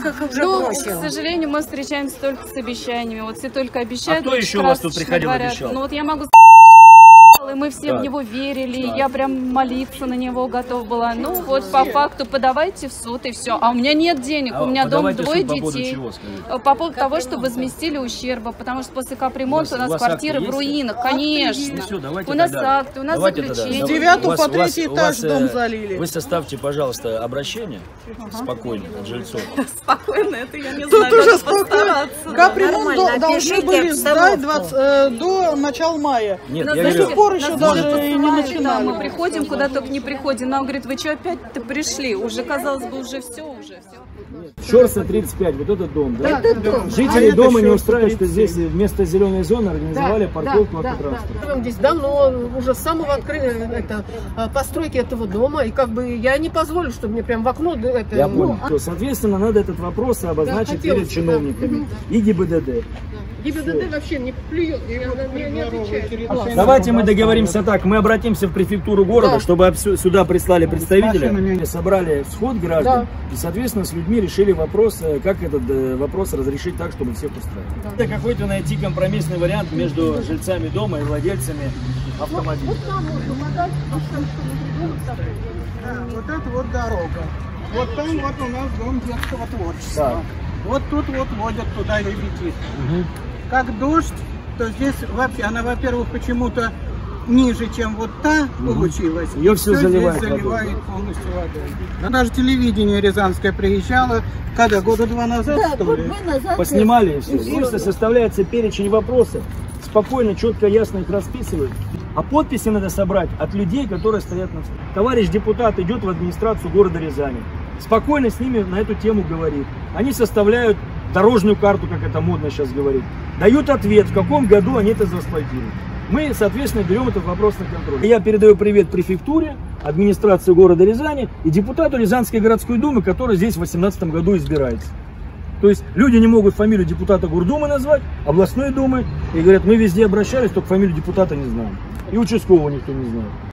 как уже бросил. К сожалению, мы встречаемся только с обещаниями. Вот все только обещают. А кто еще у вас тут приходил, говорят. обещал? Ну вот я могу и мы все в него верили, я прям молиться на него готов была. Ну вот по факту подавайте в суд и все. А у меня нет денег, у меня дом, двое детей. По поводу того, что возместили ущерба, потому что после капремонта у нас квартиры в руинах, конечно. У нас акты, у нас заключение. С 9 по 3 этаж дом залили. Вы составьте, пожалуйста, обращение спокойно от жильцов. Спокойно, это я не знаю. Тут уже спокойно. Капремонт должны были сдать до начала мая. Нет, до сих пор еще даже и не начинали. Мы приходим, куда только не приходим. Нам говорит, вы что опять-то пришли? Уже, казалось бы, уже все. Щорса 35, вот этот дом, да? Этот дом. Жители дома не устраивают, что здесь вместо зеленой зоны организовали парковку автотранспорта. Здесь давно, уже с самого постройки этого дома, и как бы я не позволю, чтобы мне прям в окно... Я понял. Соответственно, надо этот вопрос обозначить перед чиновниками и ГИБДД. ГИБДД вообще не плюет, не отвечает. Давайте мы договоримся так, мы обратимся в префектуру города, чтобы сюда прислали представителя, собрали сход граждан и, соответственно, с людьми решили вопрос, как этот вопрос разрешить так, чтобы всех устраивать. Это какой-то найти компромиссный вариант между жильцами дома и владельцами автомобиля. Вот это вот дорога. Вот там вот у нас дом детского творчества. Вот тут вот водят туда ребятишек. Как дождь, то здесь вообще, она, во-первых, почему-то ниже, чем вот та получилась. Ее все заливает полностью водой. Даже телевидение рязанское приезжало, когда, года 2 назад, что ли? Поснимали и все. Просто составляется перечень вопросов, спокойно, четко, ясно их расписывают. А подписи надо собрать от людей, которые стоят на встрече. Товарищ депутат идет в администрацию города Рязани. Спокойно с ними на эту тему говорит. Они составляют дорожную карту, как это модно сейчас говорить. Дают ответ, в каком году они это заасфальтируют. Мы, соответственно, берем этот вопрос на контроль. Я передаю привет префектуре, администрации города Рязани и депутату Рязанской городской думы, который здесь в 2018 году избирается. То есть люди не могут фамилию депутата Гордумы назвать, областной думы, и говорят, мы везде обращались, только фамилию депутата не знаем. И участкового никто не знает.